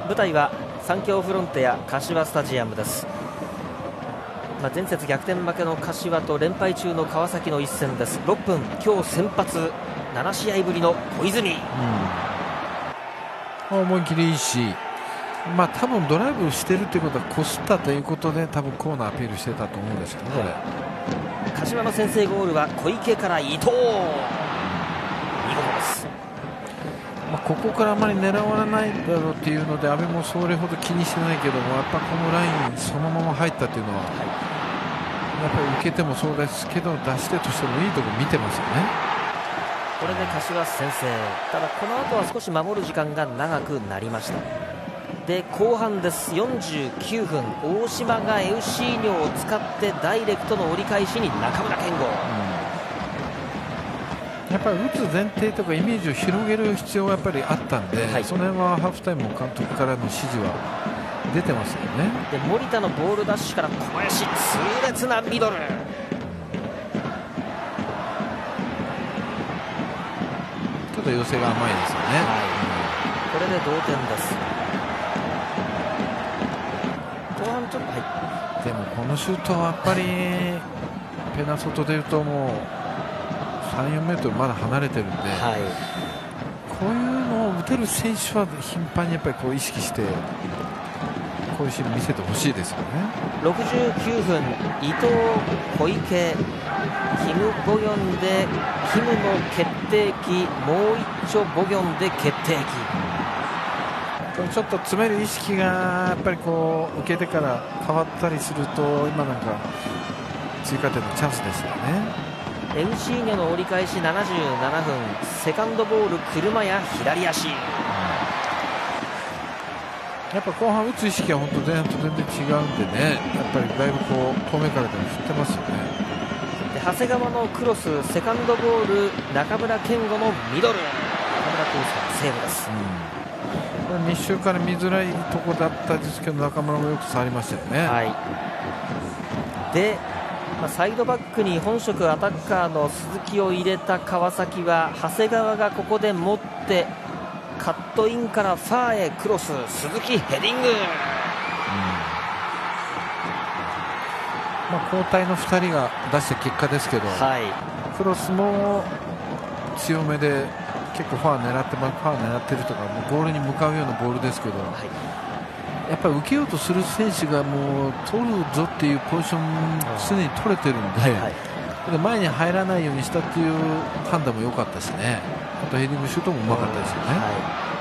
舞台は三協フロンテア柏スタジアムです。前節逆転負けの柏と連敗中の川崎の一戦です。6分、今日先発7試合ぶりの小泉、 思い切りいいし、多分ドライブしてるということはこすったということで多分コーナーアピールしてたと思うんですけどね。 柏の先制ゴールは小池から伊藤、見事です。 ここからあまり狙われないだろうっていうので阿部もそれほど気にしてないけども、やっぱこのラインそのまま入ったっていうのは、やっぱり受けてもそうですけど出してとしてもいいところ見てますよね。 これで柏先制。ただこの後は少し守る時間が長くなりました。で後半です。49分、大島がエウシーニョを使ってダイレクトの折り返しに中村健吾、 やっぱり打つ前提とかイメージを広げる必要がやっぱりあったんで、その辺はハーフタイムも監督からの指示は出てますよね。 で森田のボールダッシュから小林、痛烈なミドル、 ちょっと寄せが甘いですよね。 これで同点です。後半ちょっと、 でもこのシュートはやっぱりペナ外でいうともう3、4メートルまだ離れてるんで、こういうのを打てる選手は頻繁にやっぱりこう意識してこういうシーン見せてほしいですよね。 69分、伊藤、小池、キム・ボギョンでキムの決定機、もう一丁ボギョンで決定機。 ちょっと詰める意識がやっぱりこう受けてから変わったりすると今なんか追加点のチャンスですよね。 エウシーニョの折り返し77分、セカンドボール車や左足、 やっぱ後半打つ意識は本当前半と全然違うんでね、やっぱりだいぶこう遠目からでも振ってますよね。 で長谷川のクロス、セカンドボール中村健吾のミドル、中村健吾のセーブです。 これ密集から見づらいとこだったんですけど中村もよく触りましたよね。 でサイドバックに本職アタッカーの鈴木を入れた川崎は長谷川がここで持ってカットインからファーへクロス、鈴木ヘディング、 交代の2人が出した結果ですけど、クロスも強めで結構ファー狙ってるとかゴールに向かうようなボールですけど、やっぱり受けようとする選手がもう取るぞっていうポジション常に取れてるんで、前に入らないようにしたっていう判断も良かったしね。あとヘディングシュートもうまかったですよね。